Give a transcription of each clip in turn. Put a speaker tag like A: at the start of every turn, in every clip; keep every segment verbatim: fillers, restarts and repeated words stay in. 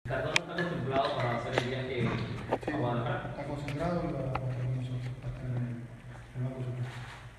A: ¿Cartón está contemplado para hacer el viaje
B: Sí,
A: a Guadalajara?
B: está concentrado y va a estar con nosotros, va a estar en el, en el banco suplente.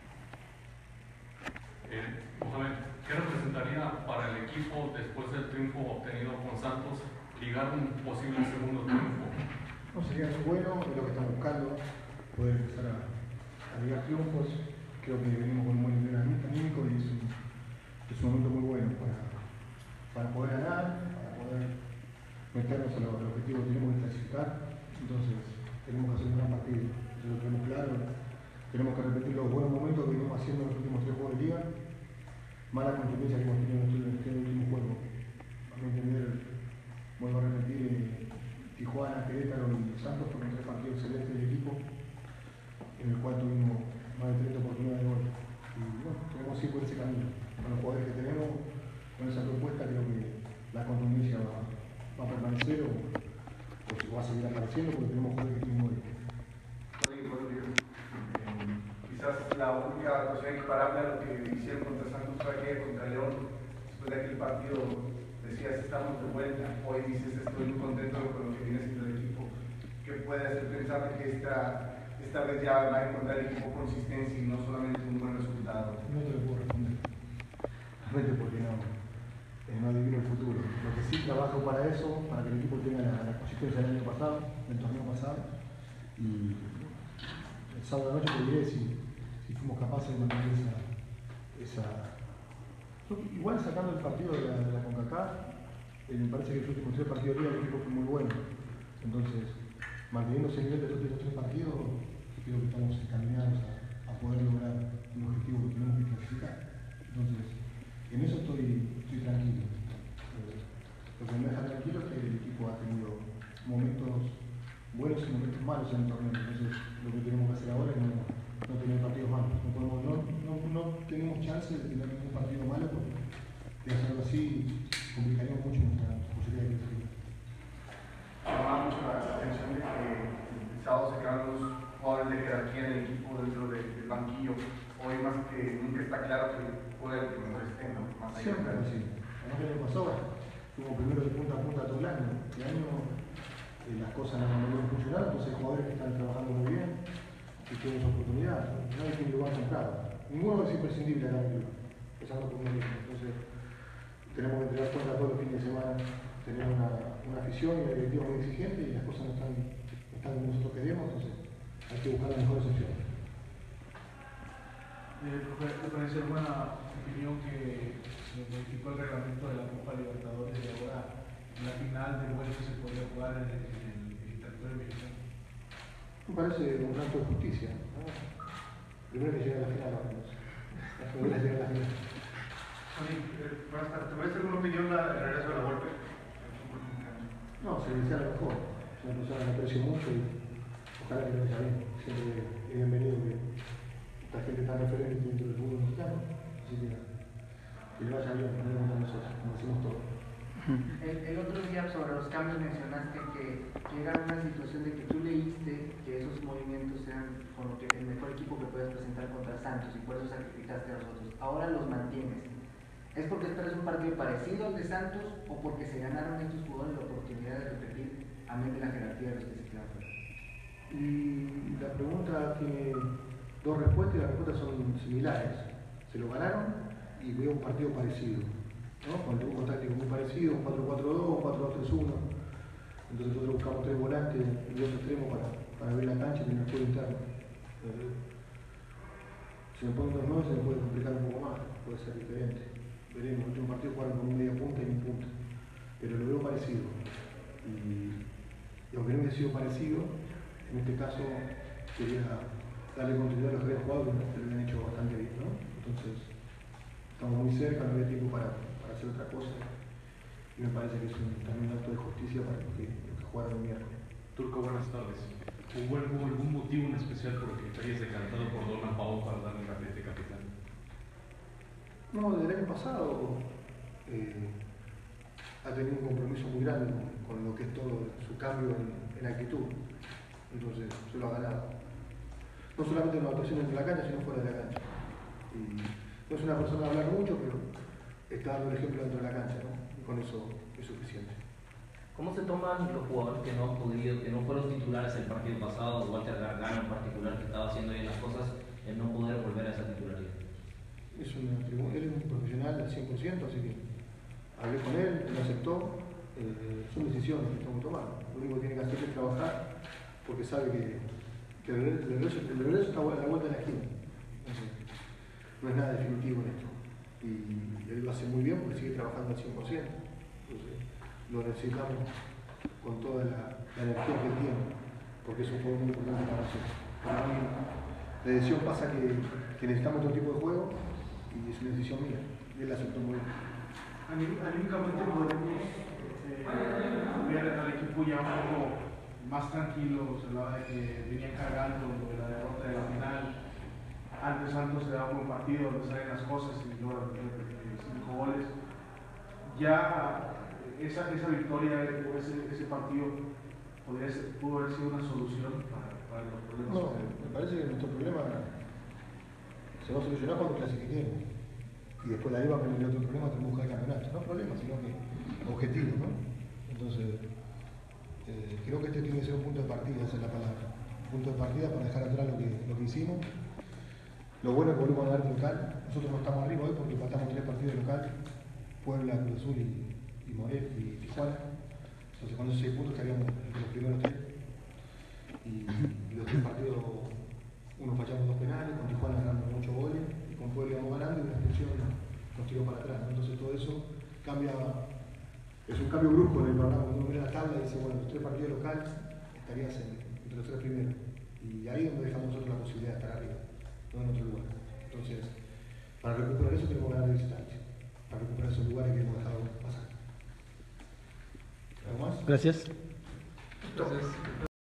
C: Eh, Mohamed, ¿qué representaría para el equipo después del triunfo obtenido con Santos ligar un posible segundo triunfo?
B: No, sería muy bueno, es lo que estamos buscando, poder empezar a, a ligar triunfos. Creo que venimos con un buen nivel anímico y es un, es un momento muy bueno para, para poder ganar, para poder meternos a los objetivos que tenemos que clasificar. Entonces, tenemos que hacer un gran partido, eso lo tenemos claro. Tenemos que repetir los buenos momentos que venimos haciendo en los últimos tres juegos de liga, mala contundencia que hemos tenido en este último juego. A mi entender, vuelvo a repetir, eh, Tijuana, Querétaro y Santos fueron tres partidos excelentes del equipo, en el cual tuvimos más de treinta oportunidades de gol. Y bueno, tenemos que ir por ese camino. Con los jugadores que tenemos, con esa propuesta, creo que la contundencia va, va a permanecer o, o va a seguir apareciendo porque tenemos jugadores que tienen gol.
D: Quizás la única actuación equiparable a lo que hicieron contra Santos fue aquella contra León. Después de aquel partido decías estamos de vuelta, hoy dices estoy muy contento con lo que viene siendo el equipo. ¿Qué puede hacer pensar que esta, esta vez ya va a encontrar el equipo consistencia y no solamente un buen resultado?
B: No te lo puedo responder, realmente porque no, eh, no adivino el futuro. Lo que sí trabajo para eso, para que el equipo tenga la, la consistencia del año pasado, del torneo pasado, y el sábado de noche te diré si, si fuimos capaces de mantener esa, esa... Igual sacando el partido de la, de la CONCACAF, eh, me parece que los últimos tres partidos de liga el equipo fue muy bueno. Entonces, manteniendo ese nivel de los últimos tres partidos, creo que estamos encaminados a, a poder lograr el objetivo que tenemos que clasificar. Entonces, en eso estoy, estoy tranquilo. Eh, lo que me deja tranquilo es que el equipo ha tenido momentos buenos y momentos malos en el torneo. Entonces, lo que tenemos que hacer ahora es no, no tener partidos malos. No, podemos, no, no, no tenemos chance de tener ningún partido malo porque de hacerlo así complicaría mucho nuestra posibilidad de clasificar.
D: Llamaba mucho la atención de que el sábado se quedaron los jugadores de jerarquía del equipo dentro de, del banquillo. Hoy más que nunca está claro que puede el que mejor esté, ¿no? Más allá
B: Siempre
D: de
B: así. Además que el año pasado fuimos primero de punta a punta todo el año. Este año eh, las cosas no han ido funcionando, entonces hay jugadores que están trabajando muy bien y tienen su oportunidad. Nadie tiene lugar comprado. Ninguno es imprescindible acá en el club, empezando por uno mismo. Entonces tenemos que entregar cuenta todos los fines de semana, tener una, una afición y una directiva muy exigente y las cosas no están, no están como nosotros queremos, entonces hay que buscar las mejores opciones.
E: Eh, ¿Te parece buena opinión que se modificó el reglamento de la Copa Libertadores y ahora la final de vuelta se podría jugar en el, en el, en el territorio mexicano?
B: Me parece un acto de justicia, ¿no? Primero que llegue a la final, vamos. Primero que llegue a la final.
D: Buenas tardes. ¿Te parece alguna opinión el regreso de la golpe?
B: No, se le desea lo mejor. Es una persona que aprecio mucho y ojalá que le vaya bien. Siempre es bienvenido que esta gente tan referente dentro del fútbol mexicano. Así que que le vaya bien, no le contamos nosotros, como decimos todos.
F: El, el otro día sobre los cambios mencionaste que, que era una situación de que tú leíste que esos movimientos eran con lo que, el mejor equipo que puedes presentar contra Santos y por eso sacrificaste a los otros. Ahora los mantienes. ¿Es porque esperas un partido parecido al de Santos o porque se ganaron estos jugadores la oportunidad de repetir a menos de la jerarquía de los que se quedan fuera?
B: Y la pregunta tiene dos respuestas y las respuestas son similares. Se lo ganaron y veo un partido parecido, ¿no? Con el dibujo táctico muy parecido, un cuatro cuatro dos, un cuatro dos tres uno. Entonces nosotros buscamos tres volantes y dos extremos para, para ver la cancha y tener juego interno. Eh, si me ponen dos nueve se me puede complicar un poco más, puede ser diferente. Veremos, el último partido jugaron con un media punta y un punta, pero lo veo parecido. Y, y aunque no hubiera sido parecido, en este caso quería darle continuidad a los que habían jugado, que lo habían hecho bastante bien, ¿no? Entonces, estamos muy cerca, no había tiempo para, para hacer otra cosa. Y me parece que es un, también un acto de justicia para los que, los que jugaron el miércoles.
C: Turco, buenas tardes. ¿Hubo algún, algún motivo en especial por el que te hayas decantado por Dorlan Pavón para darle el carnet de capitán?
B: No, desde el año pasado eh, ha tenido un compromiso muy grande con, con lo que es todo su cambio en, en actitud. Entonces, se lo ha ganado. No solamente en la actuación dentro de la cancha, sino fuera de la cancha. Y no es una persona de hablar mucho, pero está dando el ejemplo dentro de la cancha, ¿no? Y con eso es suficiente.
A: ¿Cómo se toman los jugadores que no han podido, que no fueron titulares el partido pasado, Walter Gargano en particular, que estaba haciendo bien las cosas, el no poder volver a esa titularidad?
B: Es una, él es un profesional al cien por ciento, así que hablé con él, él aceptó, eh, son decisiones que estamos tomando. Lo único que tiene que hacer es trabajar, porque sabe que, que el regreso, el regreso está a la vuelta de la esquina. Entonces, no es nada definitivo en esto. Y él lo hace muy bien porque sigue trabajando al cien por ciento. Entonces, lo necesitamos con toda la, la energía que él tiene, porque es un juego muy importante para nosotros. Para mí, la decisión pasa que, que necesitamos otro tipo de juego y es una decisión mía. Y él la aceptó muy bien.
E: Anímicamente podemos eh, ver al equipo ya un poco más tranquilo. Se hablaba de que venía cargando lo de la derrota de la final. Antes Santos se daba un partido donde salen las cosas y logra cinco goles. Ya esa, esa victoria o ese, ese partido podría ser, pudo haber sido una solución para, para los problemas.
B: No, me parece que nuestro problema se va a solucionar cuando clasifiquemos. Y después de ahí va a venir otro problema, tenemos que buscar el campeonato. No problema, sino que objetivo, ¿no? Entonces, eh, creo que este tiene que ser un punto de partida, esa es la palabra. Un punto de partida para dejar atrás lo que, lo que hicimos. Lo bueno es que volvemos a ganar local. Nosotros no estamos arriba hoy porque empatamos tres partidos local, Puebla, Cruz Azul y, y Morel y Tijuana. Entonces con esos seis puntos estaríamos entre los primeros tres. Y, y los tres partidos, uno fallamos dos penales, con Tijuana ganamos muchos goles, y con Puebla íbamos ganando y una expulsión nos tiró para atrás. Entonces todo eso cambia, es un cambio brusco en el programa. Cuando uno mira la tabla y dice, bueno, los tres partidos locales estarías en, entre los tres primeros. Y ahí es donde dejamos nosotros la posibilidad de estar arriba, no en otro lugar. Entonces, para recuperar eso tenemos que ganar de visitante, para recuperar esos lugares que hemos dejado pasar. ¿Algo más?
G: Gracias.
B: Gracias.